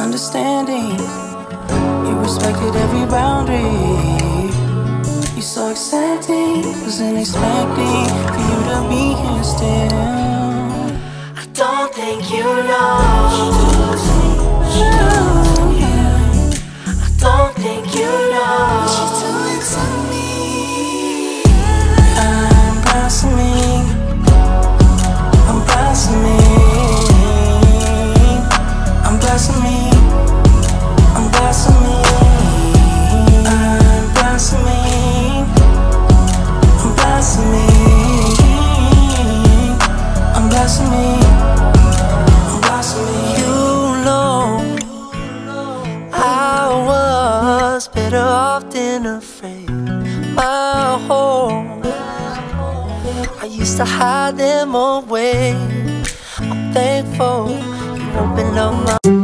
understanding. You respected every boundary. You're so accepting, wasn't expecting for you to be here still. I don't think you know. I don't think you know what she's doing to me. I'm blossoming. I'm blossoming. I'm blossoming. I'm blossoming. I'm blossoming. I'm blossoming. I'm blossoming. I'm blossoming. You know I was better off than afraid. My home, I used to hide them away. I'm thankful you opened up my